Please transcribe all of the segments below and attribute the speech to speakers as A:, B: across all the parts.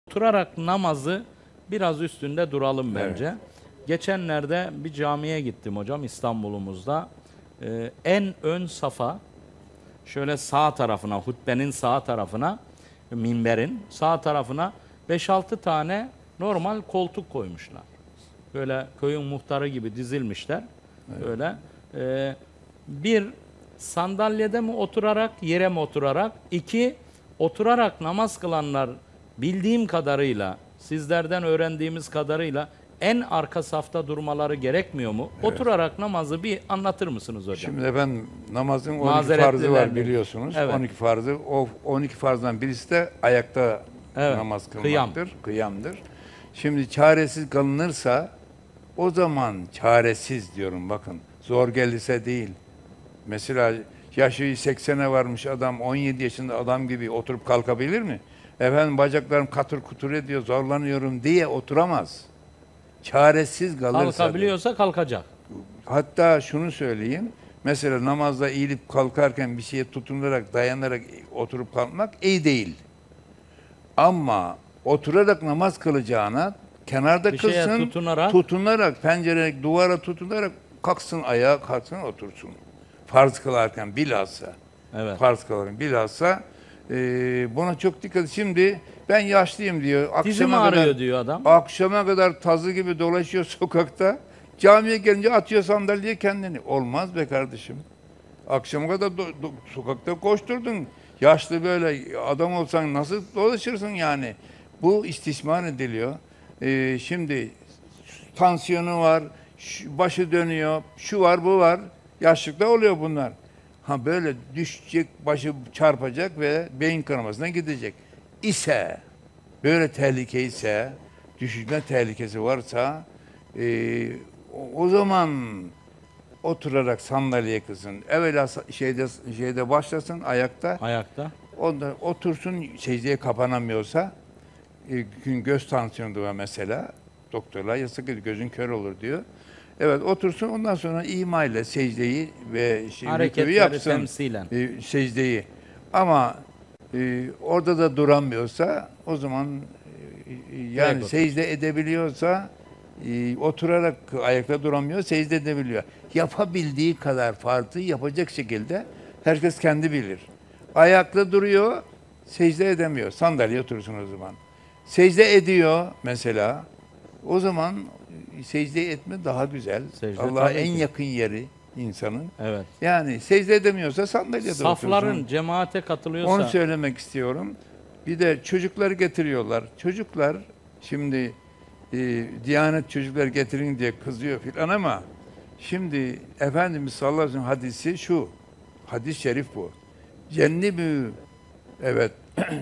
A: Oturarak namazı biraz üstünde duralım bence. Evet. Geçenlerde bir camiye gittim hocam İstanbul'umuzda. En ön safa şöyle sağ tarafına, hutbenin sağ tarafına, minberin sağ tarafına 5-6 tane normal koltuk koymuşlar. Böyle köyün muhtarı gibi dizilmişler. Evet. Böyle bir sandalyede mi oturarak, yere mi oturarak, iki oturarak namaz kılanlar bildiğim kadarıyla, sizlerden öğrendiğimiz kadarıyla en arka safta durmaları gerekmiyor mu? Evet. Oturarak namazı bir anlatır mısınız hocam?
B: Şimdi ben namazın 12 farzı var biliyorsunuz. Evet. 12 farzı. O 12 farzdan birisi de ayakta namaz kılmaktır. Kıyamdır. Şimdi çaresiz kalınırsa o zaman çaresiz diyorum bakın. Zor gelirse değil. Mesela yaşı 80'e varmış adam 17 yaşında adam gibi oturup kalkabilir mi? Efendim bacaklarım katır kutur ediyor, zorlanıyorum diye oturamaz. Çaresiz kalırsa.
A: Kalkabiliyorsa kalkacak.
B: Hatta şunu söyleyeyim. Mesela namazda eğilip kalkarken bir şeye tutunarak, dayanarak oturup kalkmak iyi değil. Ama oturarak namaz kılacağına kenarda kılsın, tutunarak, pencereye, duvara tutunarak kalksın ayağa, kalksın, otursun. Farz kılarken bilhassa. Evet. Farz kılarken bilhassa buna çok dikkat edin. Şimdi ben yaşlıyım diyor.
A: Dizim ağrıyor diyor adam.
B: Akşama kadar tazı gibi dolaşıyor sokakta. Camiye gelince atıyor sandalyeye kendini. Olmaz be kardeşim. Akşama kadar sokakta koşturdun. Yaşlı böyle adam olsan nasıl dolaşırsın yani? Bu istismar ediliyor. Şimdi tansiyonu var, başı dönüyor, şu var bu var. Yaşlıkta oluyor bunlar. Ha böyle düşecek, başı çarpacak ve beyin kanamasına gidecek. Böyle tehlike ise, düşme tehlikesi varsa o zaman oturarak sandalyeye kılsın. Evvela şeyde başlasın ayakta.
A: Ayakta.
B: Ondan otursun secdeye kapanamıyorsa göz tansiyonu var mesela. Doktorlar yasak ediyor, gözün kör olur diyor. Evet otursun ondan sonra ima ile secdeyi ve
A: hareketleri
B: yapsın,
A: temsilen.
B: Secdeyi. Ama orada da duramıyorsa o zaman yani secde edebiliyorsa oturarak ayakta duramıyor, secde edebiliyor. Yapabildiği kadar farzı yapacak şekilde herkes kendi bilir. Ayakta duruyor, secde edemiyor. Sandalyeye otursun o zaman. Secde ediyor mesela. O zaman secde etme daha güzel. Allah'a en yakın yeri insanın.
A: Evet.
B: Yani secde edemiyorsa sandalyede otursun.
A: Safların cemaate katılıyorsa.
B: Onu söylemek istiyorum. Bir de çocukları getiriyorlar. Çocuklar şimdi Diyanet çocuklar getirin diye kızıyor filan ama şimdi Efendimiz sallallahu aleyhi ve sellem hadisi şu. Hadis-i şerif bu. Cennibü evet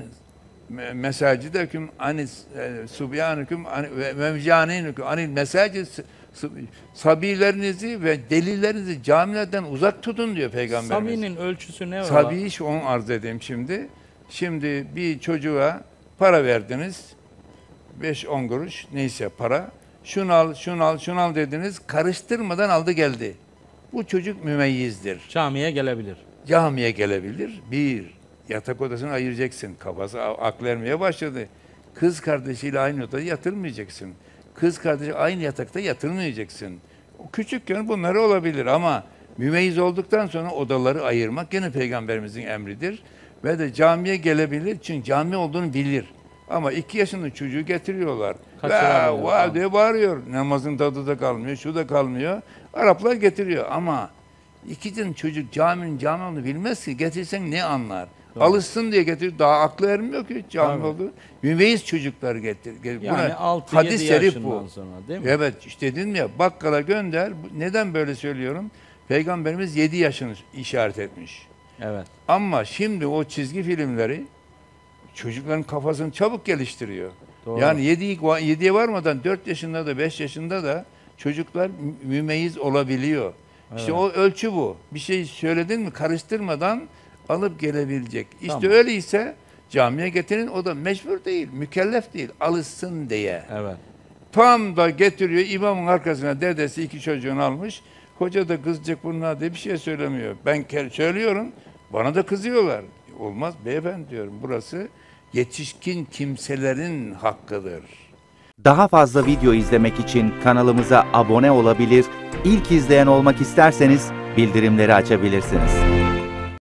B: mesacideküm anis subyanüküm ve mevcanenüküm anil mesacid sabilerinizi ve delilerinizi camilerden uzak tutun diyor Peygamberimiz.
A: Sabinin ölçüsü ne var?
B: Sabiyi şu onu arz edeyim şimdi. Şimdi bir çocuğa para verdiniz. 5-10 kuruş neyse para. Şunu al, şunu al, şunu al dediniz. Karıştırmadan aldı geldi. Bu çocuk mümeyyizdir.
A: Camiye gelebilir.
B: Camiye gelebilir. Bir, yatak odasını ayıracaksın. Kafası aklı ermeye başladı. Kız kardeşiyle aynı odada yatırmayacaksın. Kız kardeşi aynı yatakta yatırmayacaksın. Küçükken bunları olabilir ama mümeyyiz olduktan sonra odaları ayırmak yine Peygamberimizin emridir. Ve de camiye gelebilir çünkü cami olduğunu bilir. Ama 2 yaşında çocuğu getiriyorlar. Vaa diye bağırıyor. Namazın tadı da kalmıyor, şu da kalmıyor. Araplar getiriyor ama 2 yaşında çocuk caminin cami olduğunu bilmez ki. Getirsen ne anlar? Doğru. Alışsın diye getir. Daha aklı ermiyor ki cami olduğu. Mümeyyiz çocukları getir.
A: Yani 6-7 yaşından sonra değil mi?
B: Evet işte dedim ya bakkala gönder. Neden böyle söylüyorum? Peygamberimiz 7 yaşını işaret etmiş.
A: Evet.
B: Ama şimdi o çizgi filmleri çocukların kafasını çabuk geliştiriyor. Doğru. Yani 7'ye varmadan 4 yaşında da 5 yaşında da çocuklar mümeyyiz olabiliyor. Evet. İşte o ölçü bu. Bir şey söyledin mi karıştırmadan alıp gelebilecek. İşte tamam. Öyleyse camiye getirin o da mecbur değil, mükellef değil, alışsın diye.
A: Evet.
B: Tam da getiriyor imamın arkasına dedesi 2 çocuğunu almış. Hoca da kızacak bunlar diye bir şey söylemiyor. Ben söylüyorum, bana da kızıyorlar. Olmaz beyefendi diyorum. Burası yetişkin kimselerin hakkıdır.
C: Daha fazla video izlemek için kanalımıza abone olabilir, ilk izleyen olmak isterseniz bildirimleri açabilirsiniz.